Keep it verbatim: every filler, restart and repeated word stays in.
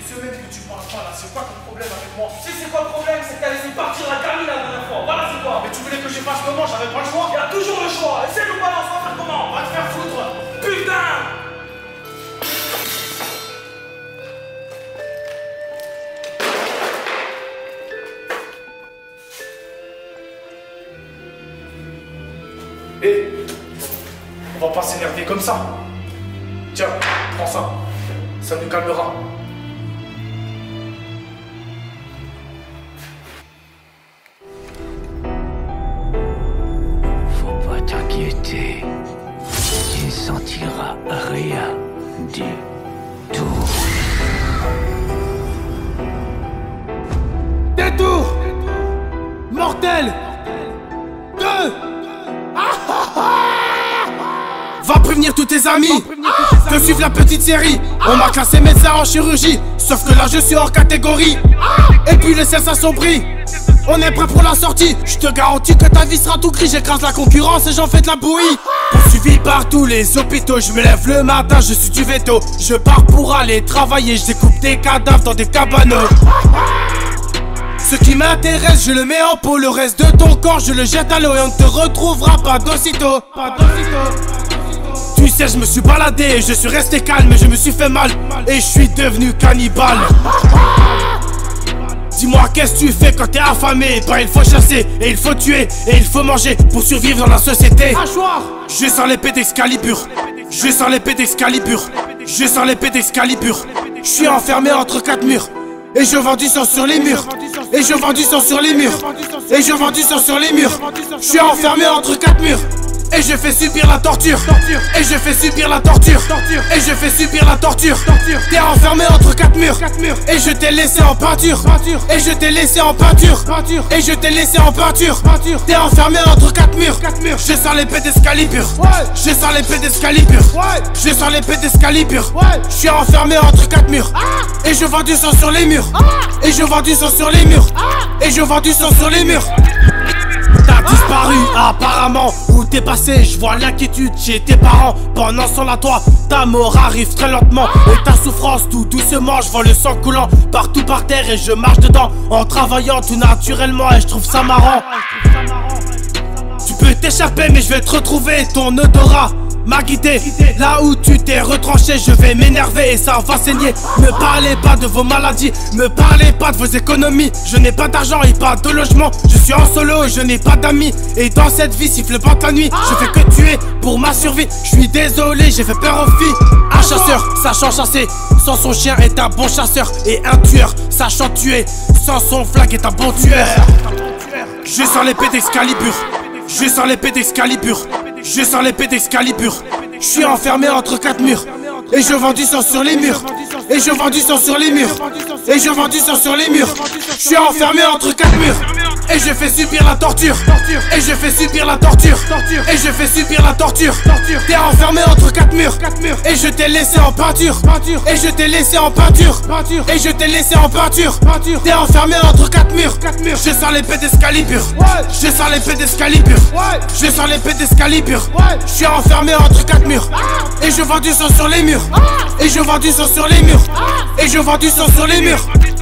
semaine que tu parles pas là, c'est quoi ton problème avec moi? Tu sais c'est quoi le problème? C'est que t'as laissé partir la gamine la dernière fois. Voilà c'est quoi. Mais tu voulais que je fasse comment? J'avais pas le choix. Il y a toujours le choix. Essaie de balancer, on va faire comment? Va te faire foutre. Putain! Hé, on va pas s'énerver comme ça. Tiens, prends ça. Ça nous calmera. Faut pas t'inquiéter. Tu ne sentiras rien du tout. Détour mortel deux. Va prévenir tous tes amis de suivre la petite série. On m'a classé médecin en chirurgie, sauf que là je suis hors catégorie. Et puis le ciel s'assombrit. On est prêt pour la sortie. Je te garantis que ta vie sera tout gris. J'écrase la concurrence et j'en fais de la bouillie. Poursuivi par tous les hôpitaux, je me lève le matin, je suis du veto. Je pars pour aller travailler, je découpe des cadavres dans des cabanos. Ce qui m'intéresse, je le mets en pot. Le reste de ton corps, je le jette à l'eau. Et on ne te retrouvera pas d'aussitôt. Pas d'aussitôt. Tu sais, je me suis baladé, je suis resté calme, mais je me suis fait mal. Et je suis devenu cannibale. Dis-moi, qu'est-ce que tu fais quand t'es affamé? Bah, il faut chasser, et il faut tuer, et il faut manger pour survivre dans la société. Hachoir. Je sens l'épée d'Excalibur. Je sens l'épée d'Excalibur. Je sens l'épée d'Excalibur. Je suis enfermé entre quatre murs. Et je vends du sang sur les murs. Et je vends du sang sur les murs. Et je vends du sang sur les murs. Je suis enfermé entre quatre murs. Et je fais subir la torture. Et je fais subir la torture. Et je fais subir la torture. T'es enfermé entre quatre murs. Et je t'ai laissé en peinture. Et je t'ai laissé en peinture. Et je t'ai laissé en peinture. T'es enfermé entre quatre murs. Je sens l'épée d'Excalibur. Je sens l'épée d'Excalibur. Je sens l'épée d'Excalibur. Je suis enfermé entre quatre murs. Et je vends du sang sur les murs. Et je vends du sang sur les murs. Et je vends du sang sur les murs. T'as disparu apparemment. Où t'es passé, je vois l'inquiétude chez tes parents. Pendant ce temps-là, toi, ta mort arrive très lentement. Et ta souffrance tout doucement, je vois le sang coulant partout par terre et je marche dedans en travaillant tout naturellement et je trouve ça marrant. Tu peux t'échapper mais je vais te retrouver, ton odorat m'a guidé. Là où tu t'es retranché, je vais m'énerver et ça va saigner. Me parlez pas de vos maladies, me parlez pas de vos économies. Je n'ai pas d'argent et pas de logement. Je suis en solo et je n'ai pas d'amis. Et dans cette vie, siffle pas la nuit. Je fais que tuer pour ma survie. Je suis désolé, j'ai fait peur aux filles. Un chasseur, sachant chasser, sans son chien est un bon chasseur. Et un tueur, sachant tuer, sans son flag est un bon tueur. Je sens l'épée d'Excalibur. Je sens l'épée d'Excalibur. Je sens l'épée d'Excalibur. Je suis enfermé entre quatre murs. Et je vends du sang sur les murs. Et je vends du sang sur les murs. Et je vends du sang sur les murs. Je suis enfermé entre quatre murs. Et je fais subir la torture. Et je fais subir la torture. Et je fais subir la torture. T'es enfermé entre quatre murs. Et je t'ai laissé en peinture. Et je t'ai laissé en peinture. Et je t'ai laissé en peinture. T'es enfermé entre quatre murs. Je sens l'épée d'Excalibur. Je sens l'épée d'Excalibur. Je sens l'épée d'Excalibur. Je suis enfermé entre quatre murs. Et je vends du sang sur les murs. Et je vends du sang sur les murs. Et je vends du sang sur les murs.